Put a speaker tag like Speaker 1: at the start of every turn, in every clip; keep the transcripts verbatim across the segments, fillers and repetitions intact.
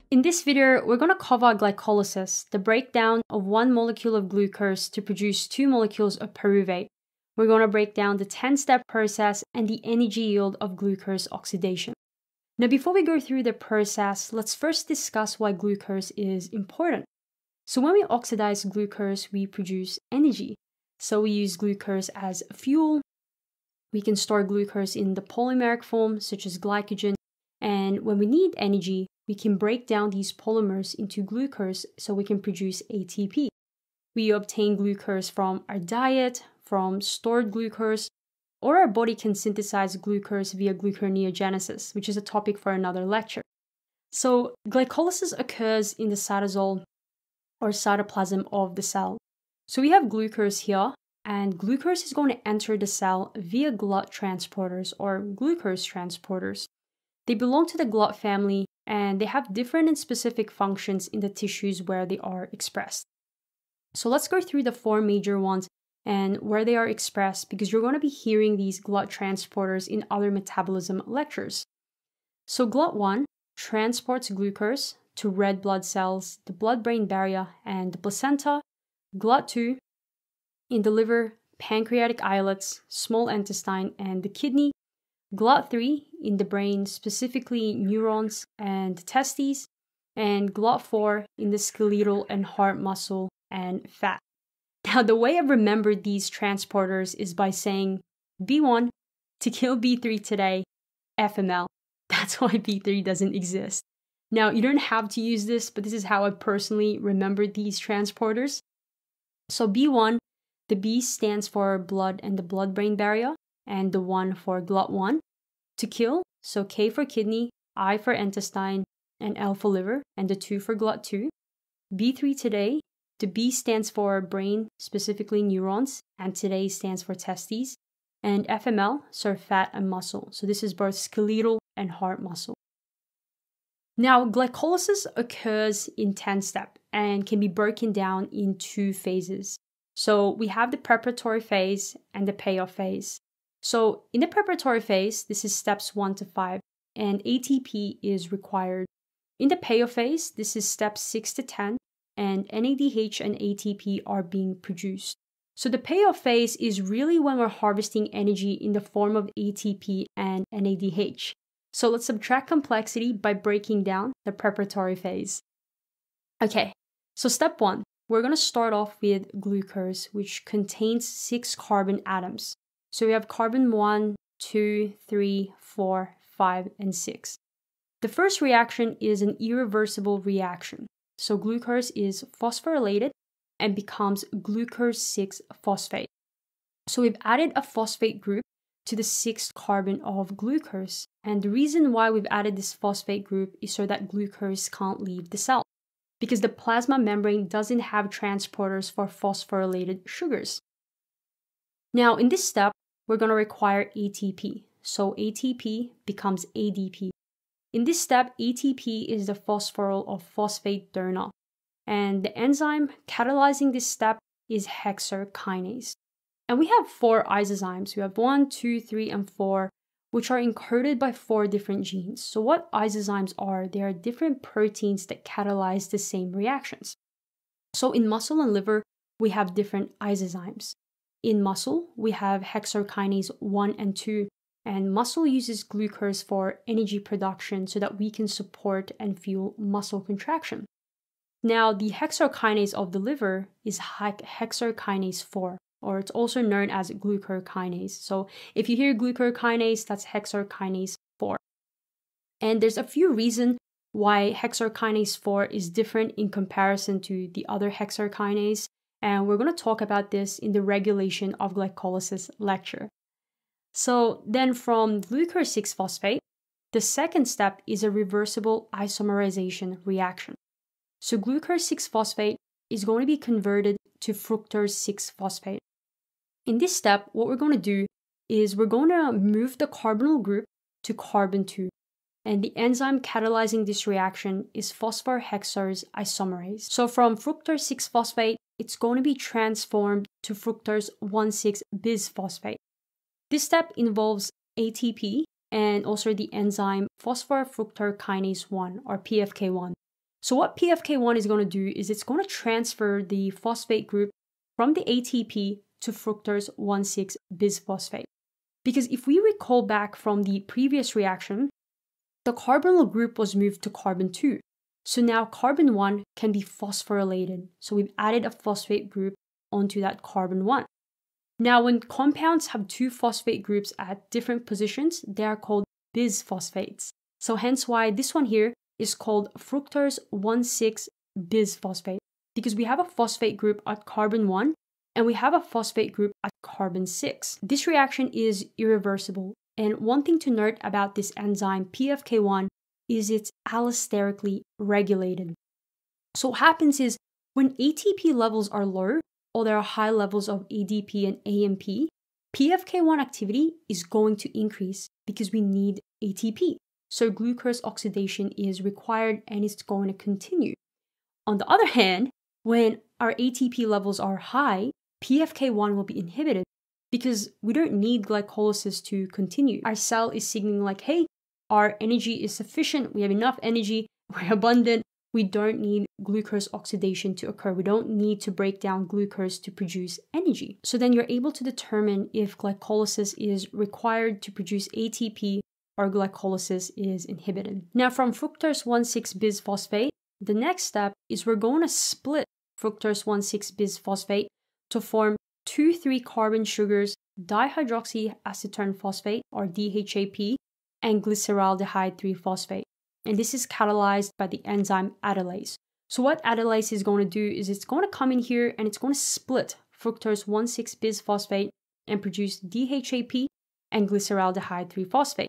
Speaker 1: In this video, we're going to cover glycolysis, the breakdown of one molecule of glucose to produce two molecules of pyruvate. We're going to break down the ten-step process and the energy yield of glucose oxidation. Now, before we go through the process, let's first discuss why glucose is important. So when we oxidize glucose, we produce energy. So we use glucose as fuel. We can store glucose in the polymeric form, such as glycogen. And when we need energy, we can break down these polymers into glucose so we can produce A T P. We obtain glucose from our diet, from stored glucose, or our body can synthesize glucose via gluconeogenesis, which is a topic for another lecture. So glycolysis occurs in the cytosol or cytoplasm of the cell. So we have glucose here, and glucose is going to enter the cell via GLUT transporters or glucose transporters. They belong to the GLUT family, and they have different and specific functions in the tissues where they are expressed. So let's go through the four major ones and where they are expressed, because you're going to be hearing these GLUT transporters in other metabolism lectures. So GLUT one transports glucose to red blood cells, the blood-brain barrier, and the placenta. GLUT two in the liver, pancreatic islets, small intestine, and the kidney. GLUT three in the brain, specifically neurons and testes. And GLUT four in the skeletal and heart muscle and fat. Now, the way I've remembered these transporters is by saying B one, to kill B three today, F M L. That's why B three doesn't exist. Now, you don't have to use this, but this is how I personally remembered these transporters. So B one, the B stands for blood and the blood-brain barrier, and the one for GLUT one. To kill, so K for kidney, I for intestine, and L for liver, and the two for GLUT two. B three today, the B stands for brain, specifically neurons, and today stands for testes. And F M L, so fat and muscle. So this is both skeletal and heart muscle. Now, glycolysis occurs in ten steps and can be broken down in two phases. So we have the preparatory phase and the payoff phase. So in the preparatory phase, this is steps one to five, and A T P is required. In the payoff phase, this is steps six to ten, and N A D H and A T P are being produced. So the payoff phase is really when we're harvesting energy in the form of A T P and N A D H. So let's subtract complexity by breaking down the preparatory phase. Okay, so step one, we're going to start off with glucose, which contains six carbon atoms. So we have carbon one, two, three, four, five, and six. The first reaction is an irreversible reaction. So glucose is phosphorylated and becomes glucose six phosphate. So we've added a phosphate group to the sixth carbon of glucose. And the reason why we've added this phosphate group is so that glucose can't leave the cell, because the plasma membrane doesn't have transporters for phosphorylated sugars. Now, in this step, we're going to require A T P. So A T P becomes A D P. In this step, A T P is the phosphoryl of phosphate donor. And the enzyme catalyzing this step is hexokinase. And we have four isozymes. We have one, two, three, and four, which are encoded by four different genes. So what isozymes are? They are different proteins that catalyze the same reactions. So in muscle and liver, we have different isozymes. In muscle, we have hexokinase one and two, and muscle uses glucose for energy production so that we can support and fuel muscle contraction. Now, the hexokinase of the liver is hexokinase four, or it's also known as glucokinase. So if you hear glucokinase, that's hexokinase four. And there's a few reasons why hexokinase four is different in comparison to the other hexokinase. And we're going to talk about this in the regulation of glycolysis lecture. So then from glucose six phosphate, the second step is a reversible isomerization reaction. So glucose six phosphate is going to be converted to fructose six phosphate. In this step, what we're going to do is we're going to move the carbonyl group to carbon two. And the enzyme catalyzing this reaction is phosphorhexose isomerase. So from fructose six phosphate, it's going to be transformed to fructose one six bisphosphate. This step involves A T P and also the enzyme phosphorfructokinase one, or P F K one. So what P F K one is going to do is it's going to transfer the phosphate group from the A T P to fructose one six bisphosphate. Because if we recall back from the previous reaction, the carbonyl group was moved to carbon two. So now carbon one can be phosphorylated. So we've added a phosphate group onto that carbon one. Now, when compounds have two phosphate groups at different positions, they are called bisphosphates. So hence why this one here is called fructose one six bisphosphate, because we have a phosphate group at carbon one and we have a phosphate group at carbon six. This reaction is irreversible. And one thing to note about this enzyme P F K one is it's allosterically regulated. So what happens is when A T P levels are low, or there are high levels of A D P and A M P, P F K one activity is going to increase because we need A T P. So glucose oxidation is required and it's going to continue. On the other hand, when our A T P levels are high, P F K one will be inhibited because we don't need glycolysis to continue. Our cell is signaling like, hey, our energy is sufficient, we have enough energy, we're abundant, we don't need glucose oxidation to occur. We don't need to break down glucose to produce energy. So then you're able to determine if glycolysis is required to produce A T P or glycolysis is inhibited. Now from fructose one six bisphosphate, the next step is we're going to split fructose one six bisphosphate to form two three carbon sugars, dihydroxyacetone phosphate or D H A P, and glyceraldehyde three phosphate. And this is catalyzed by the enzyme adalase. So what adalase is going to do is it's going to come in here and it's going to split fructose one six bisphosphate and produce D H A P and glyceraldehyde three phosphate.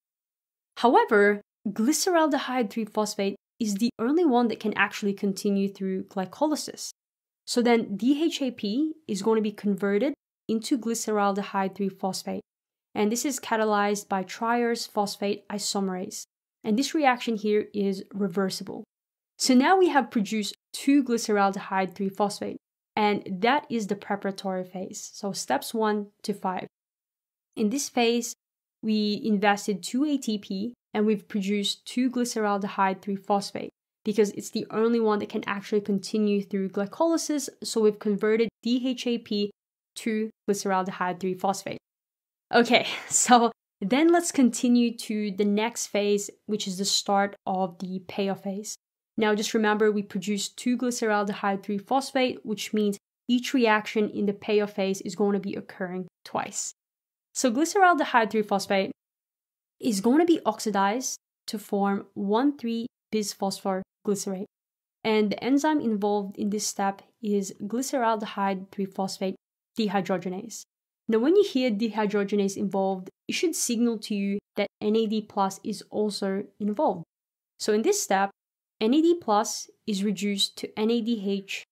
Speaker 1: However, glyceraldehyde three phosphate is the only one that can actually continue through glycolysis. So then D H A P is going to be converted into glyceraldehyde three phosphate. And this is catalyzed by triose phosphate isomerase. And this reaction here is reversible. So now we have produced two glyceraldehyde three phosphate. And that is the preparatory phase. So steps one to five. In this phase, we invested two A T P and we've produced two glyceraldehyde three phosphate because it's the only one that can actually continue through glycolysis. So we've converted D H A P to glyceraldehyde three phosphate. Okay, so then let's continue to the next phase, which is the start of the payoff phase. Now just remember we produced two glyceraldehyde three phosphate, which means each reaction in the payoff phase is going to be occurring twice. So glyceraldehyde three phosphate is going to be oxidized to form one three bisphosphoglycerate. And the enzyme involved in this step is glyceraldehyde three phosphate dehydrogenase. Now when you hear dehydrogenase involved, it should signal to you that N A D plus is also involved. So in this step, N A D plus is reduced to N A D H,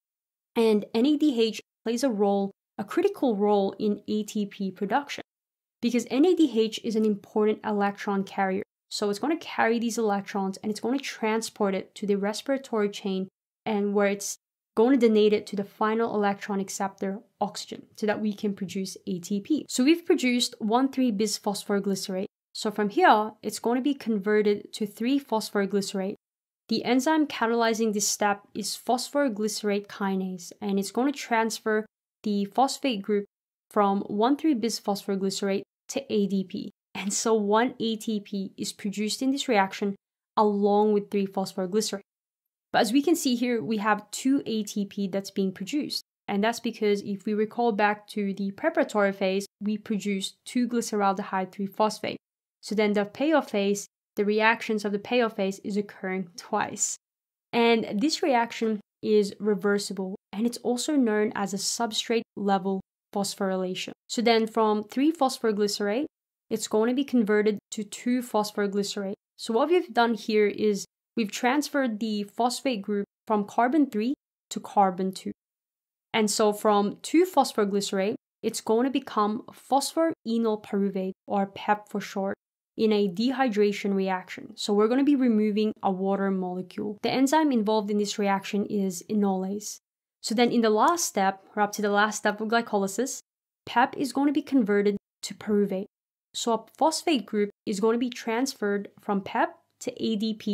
Speaker 1: and N A D H plays a role a critical role in A T P production because N A D H is an important electron carrier. So it's going to carry these electrons and it's going to transport it to the respiratory chain and where it's going to donate it to the final electron acceptor, oxygen, so that we can produce A T P. So we've produced one three bisphosphoglycerate. So from here, it's going to be converted to three phosphoglycerate. The enzyme catalyzing this step is phosphoglycerate kinase, and it's going to transfer the phosphate group from one three bisphosphoglycerate to A D P. And so one A T P is produced in this reaction along with three phosphoglycerate. But as we can see here, we have two A T P that's being produced. And that's because if we recall back to the preparatory phase, we produced two glyceraldehyde three phosphate. So then the payoff phase, the reactions of the payoff phase is occurring twice. And this reaction is reversible, and it's also known as a substrate level phosphorylation. So then from three phosphoglycerate, it's going to be converted to two phosphoglycerate. So what we've done here is we've transferred the phosphate group from carbon three to carbon two. And so from two phosphoglycerate, it's going to become phosphorenyl pyruvate, or P E P for short, in a dehydration reaction. So we're going to be removing a water molecule. The enzyme involved in this reaction is enolase. So then in the last step, or up to the last step of glycolysis, P E P is going to be converted to pyruvate. So a phosphate group is going to be transferred from P E P to A D P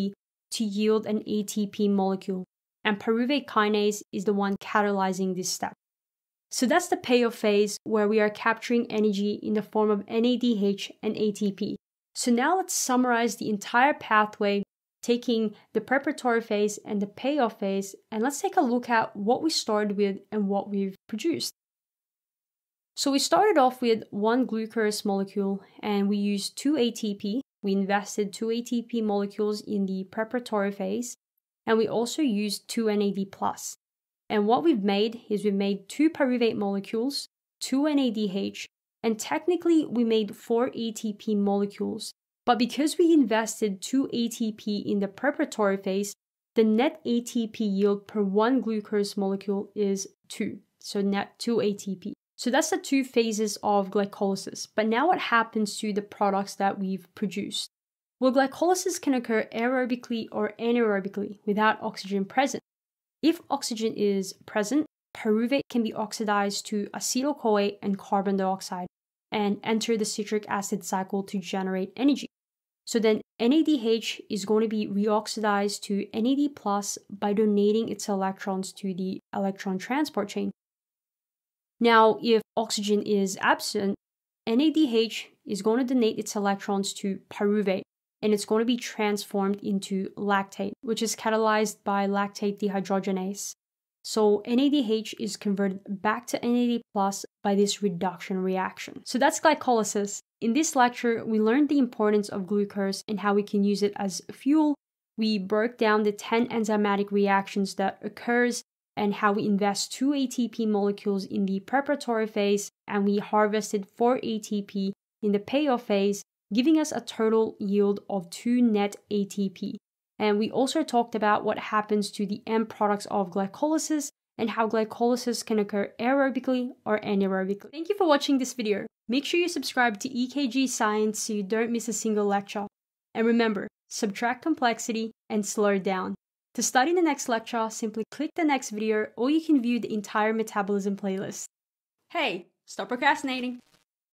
Speaker 1: to yield an A T P molecule, and pyruvate kinase is the one catalyzing this step. So that's the payoff phase, where we are capturing energy in the form of N A D H and A T P. So now let's summarize the entire pathway, taking the preparatory phase and the payoff phase, and let's take a look at what we started with and what we've produced. So we started off with one glucose molecule, and we used two A T P. We invested two A T P molecules in the preparatory phase, and we also used two N A D plus. And what we've made is we've made two pyruvate molecules, two N A D H, and technically we made four A T P molecules. But because we invested two A T P in the preparatory phase, the net A T P yield per one glucose molecule is two. So net two A T P. So that's the two phases of glycolysis. But now what happens to the products that we've produced? Well, glycolysis can occur aerobically or anaerobically without oxygen present. If oxygen is present, pyruvate can be oxidized to acetyl-CoA and carbon dioxide and enter the citric acid cycle to generate energy. So then N A D H is going to be reoxidized to N A D plus by donating its electrons to the electron transport chain. Now, if oxygen is absent, N A D H is going to donate its electrons to pyruvate, and it's going to be transformed into lactate, which is catalyzed by lactate dehydrogenase. So N A D H is converted back to N A D plus by this reduction reaction. So that's glycolysis. In this lecture, we learned the importance of glucose and how we can use it as fuel. We broke down the ten enzymatic reactions that occurs and how we invest two A T P molecules in the preparatory phase, and we harvested four A T P in the payoff phase, giving us a total yield of two net A T P. And we also talked about what happens to the end products of glycolysis and how glycolysis can occur aerobically or anaerobically. Thank you for watching this video. Make sure you subscribe to E K G Science so you don't miss a single lecture. And remember, subtract complexity and slow down. To study the next lecture, simply click the next video, or you can view the entire metabolism playlist. Hey, stop procrastinating!